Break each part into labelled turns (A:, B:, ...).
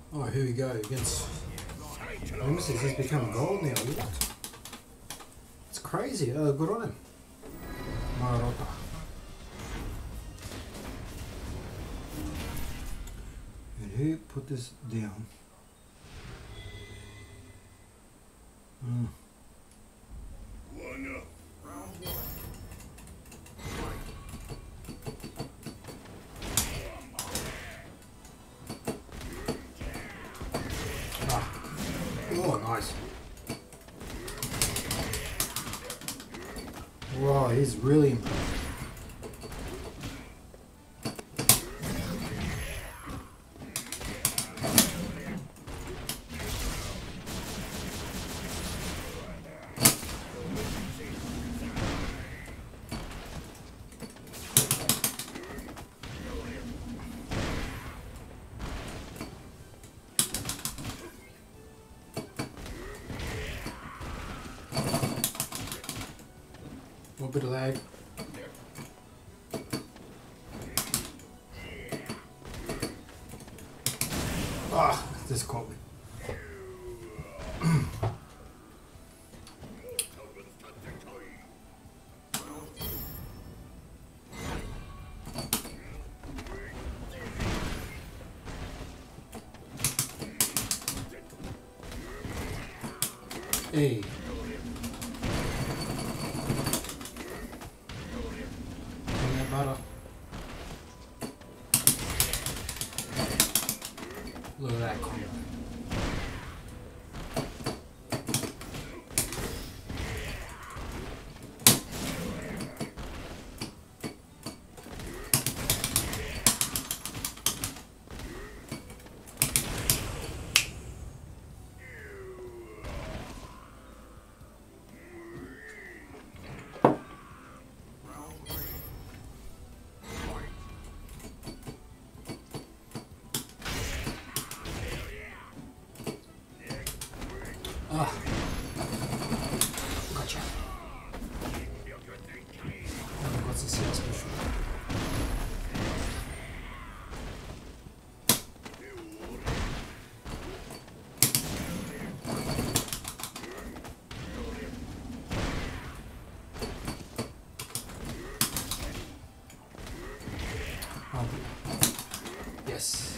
A: Oh, here we go against Nemesis. He's become gold now. Look. It's crazy. Good on him. Myrota. And who put this down? Oh, nice. Wow, he's really improved. A little bit of lag. Ah, this caught me. Hey. Butter. Look at that combo. Ah, gotcha. What's the sales special? Oh, yes.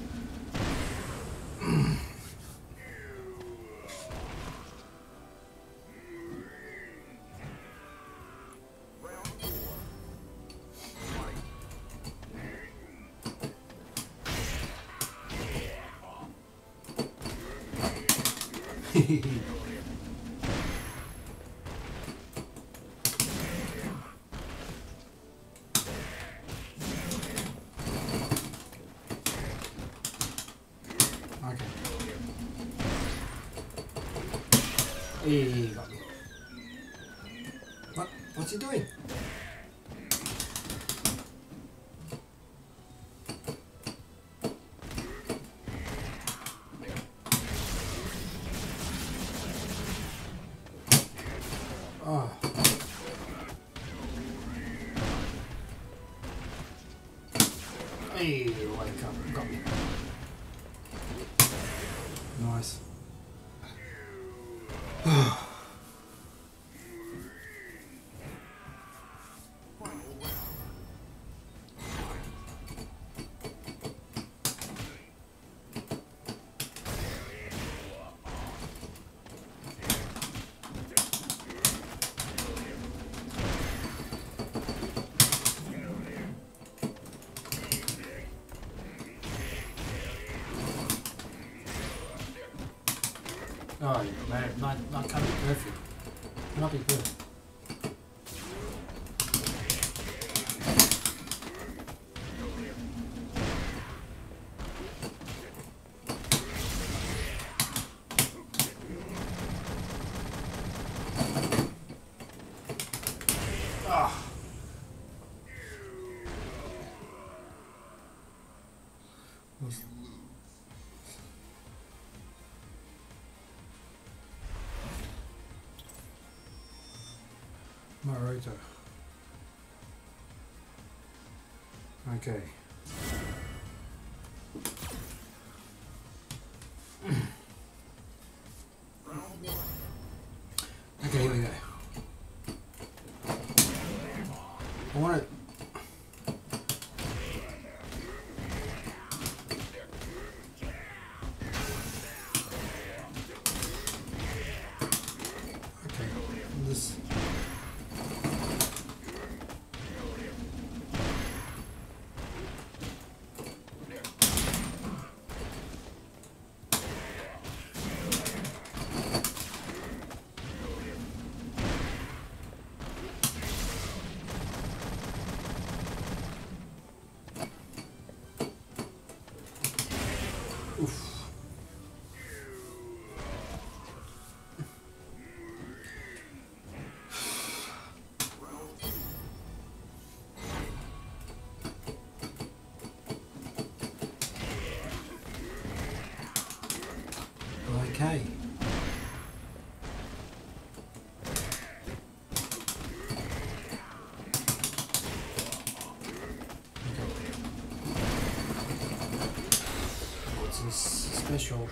A: Okay. Hey, got me. What? What's he doing? Oh. Hey, wake up. Got me. Nice. Oh, man, not can't be perfect. Cannot be good. Ah. Myrota. Okay. Oof. Okay. What's this special?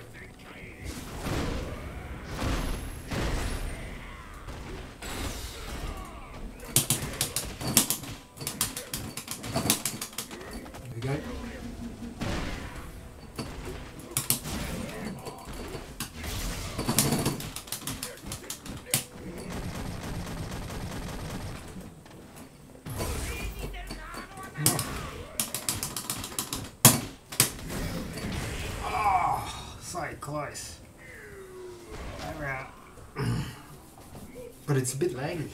A: There we go. So close. But it's a bit laggy.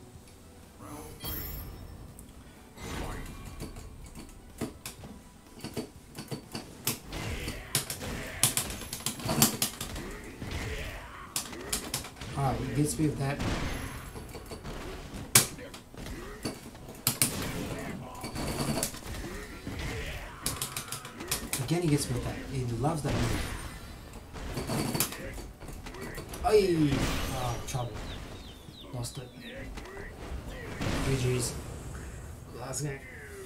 A: Alright, it gets me with that. Again, he gets me with that. He loves that move. Ay! Oh, trouble. Lost it. GG's. Last game.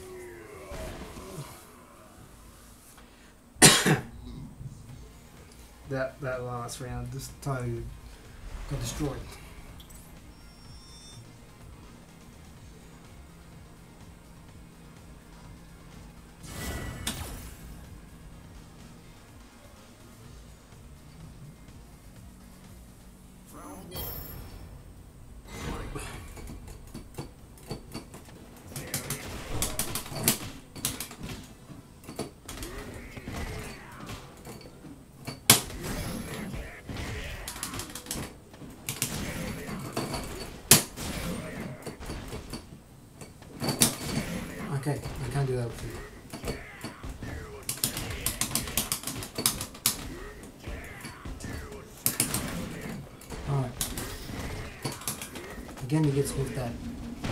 A: that last round, this toe got destroyed. Okay, I can't do that with you. Alright. Again, he gets with that.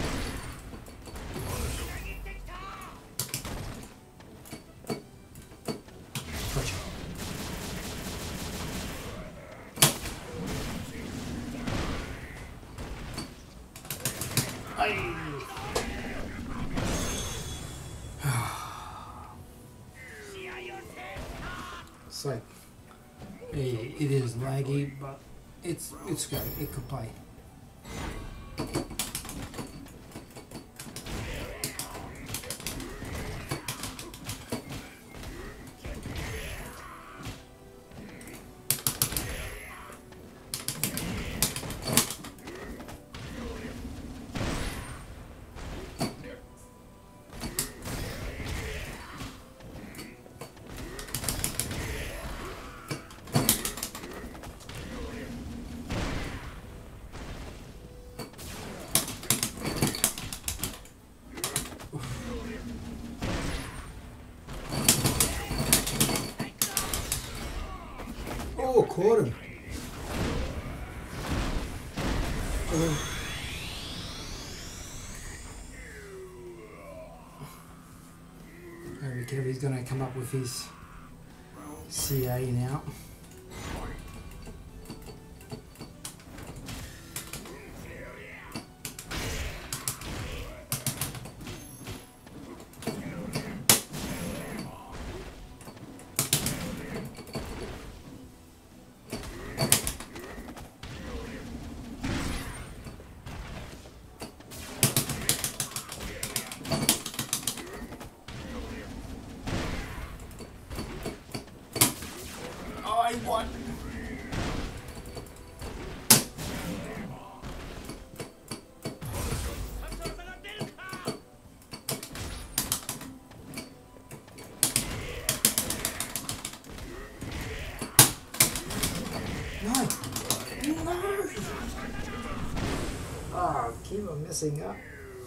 A: Gotcha. Aye. So, it is laggy, but it's good. It could play. Oh, caught him. Very careful, he's going to come up with his CA now. I won. No. No. Oh, keep on messing up.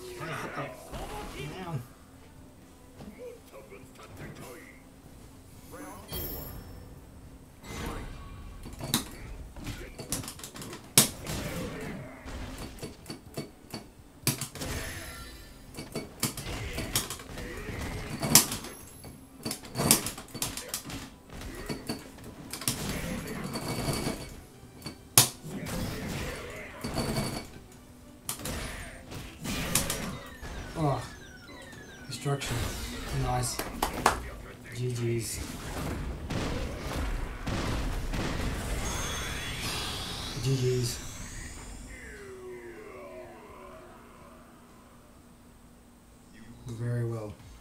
A: Down. destruction. Nice. GG's. GG's. Very well.